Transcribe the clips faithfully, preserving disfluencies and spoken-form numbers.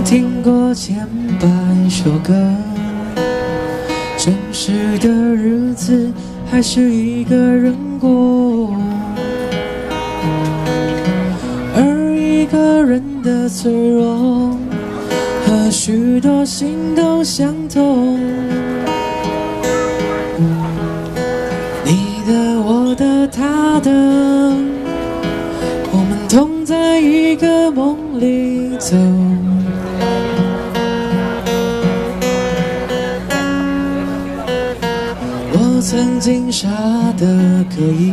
听过千百首歌，真实的日子还是一个人过，而一个人的脆弱和许多心都相同。你的、我的、他的，我们同在一个梦里走。我曾经傻得可以，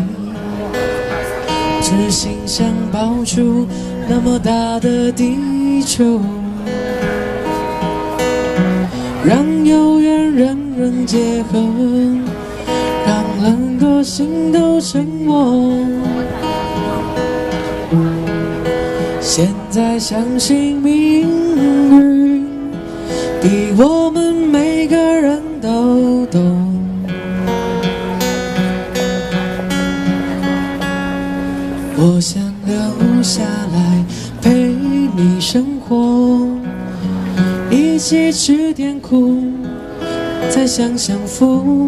只心想抱住那么大的地球，让有缘人人结合，让两个心都沉默。现在相信命运比我们每个人都懂。我想留下来陪你生活，一起吃点苦，再享享福。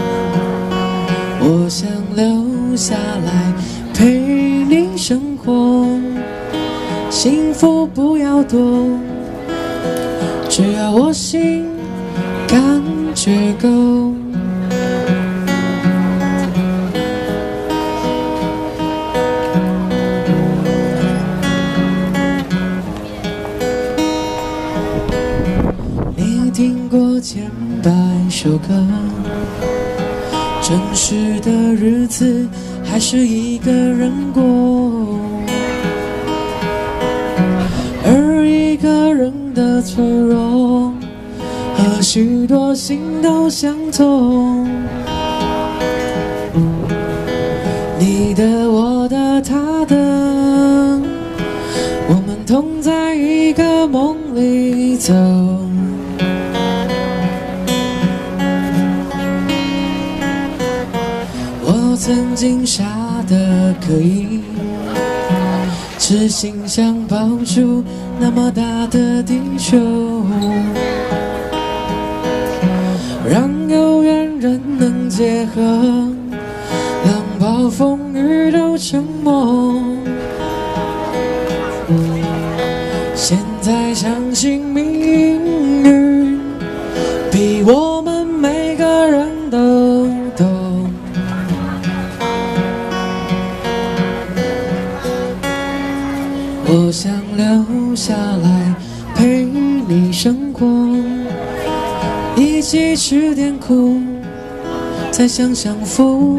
我想留下来陪你生活，幸福不要多，只要我心感觉够。你听过千百首歌，真实的日子还是一个人过，而一个人的脆弱和许多心都相同。你的、我的、他的，我们同在一个梦里走。我曾经傻得可以，只心想抱住那么大的地球，让有缘人能结合，让暴风雨都沉默。现在相信命运比我们每个人都懂。我想留下来陪你生活，一起吃点苦，再享享福。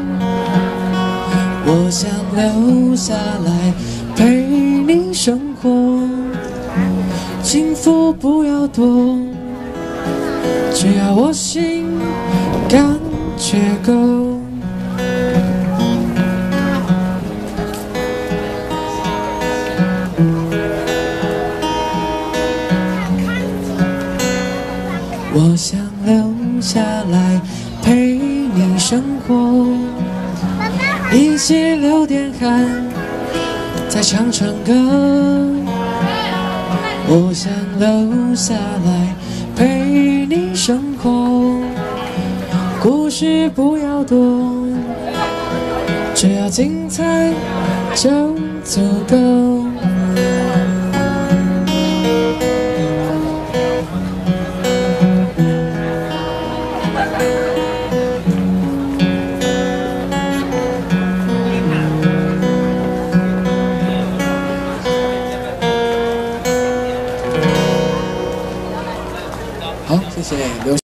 我想留下来陪你生活，幸福不要多，只要我心感觉够。我想留下来陪你生活，一起流点汗，再唱唱歌。我想留下来陪你生活，故事不要多，只要精彩就足够。好，谢谢刘。